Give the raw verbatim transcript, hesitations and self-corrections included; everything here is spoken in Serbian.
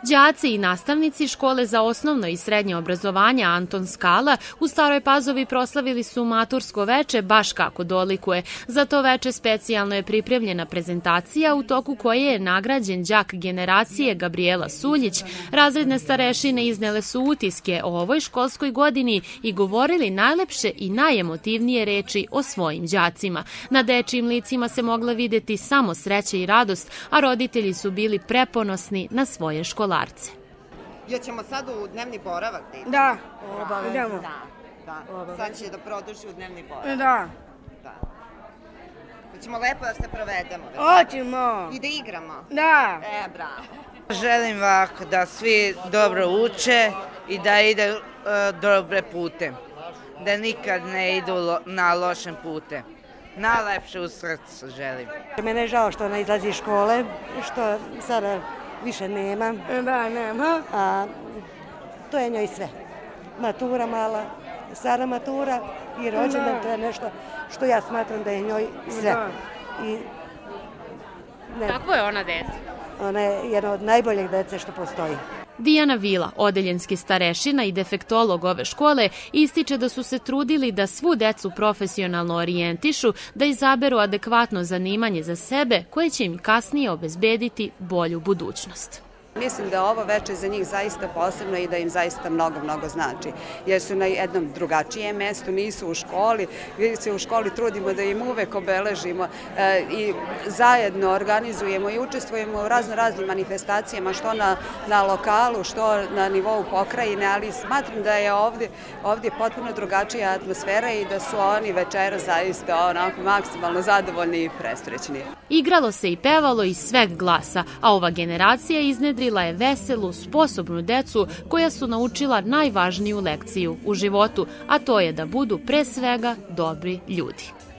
Đaci i nastavnici škole za osnovno i srednje obrazovanje Anton Skala u Staroj Pazovi proslavili su matursko veče baš kako dolikuje. Za to veče specijalno je pripremljena prezentacija u toku koje je nagrađen đak generacije Gabriela Suljić. Razredne starešine iznele su utiske o ovoj školskoj godini i govorili najlepše i najemotivnije reči o svojim đacima. Na dečijim licima se mogla videti samo sreća i radost, a roditelji su bili preponosni na svoje školarce. Ja ćemo sad u dnevni boravak? Da, idemo. Da, sad će da produži u dnevni boravak. Da. Hoćemo lepo da se provedemo. Hoćemo. I da igramo. Da. E, bravo. Želim ovako da svi dobro uče i da ide dobre pute. Da nikad ne idu na lošem pute. Najlepše u srcu želim. Mene je žao što ona izlazi iz škole, što sada više nema. Da, nema. A to je njoj sve. Matura mala, sada matura i rođendan, to je nešto što ja smatram da je njoj sve. Kako je ona dete? Ona je jedna od najboljih dece što postoji. Dijana Vila, odeljenski starešina i defektolog ove škole, ističe da su se trudili da svu decu profesionalno orijentišu, da izaberu adekvatno zanimanje za sebe koje će im kasnije obezbediti bolju budućnost. Mislim da ovo veče za njih zaista posebno i da im zaista mnogo, mnogo znači. Jer su na jednom drugačijem mestu, nisu u školi. Mi se u školi trudimo da im uvek obeležimo i zajedno organizujemo i učestvujemo u razno raznim manifestacijama, što na lokalu, što na nivou pokrajine, ali smatram da je ovdje potpuno drugačija atmosfera i da su oni večera zaista onako maksimalno zadovoljni i presrećni. Igralo se i pevalo iz sveg glasa, a ova generacija iznedrila je veselu, sposobnu decu koja su naučila najvažniju lekciju u životu, a to je da budu pre svega dobri ljudi.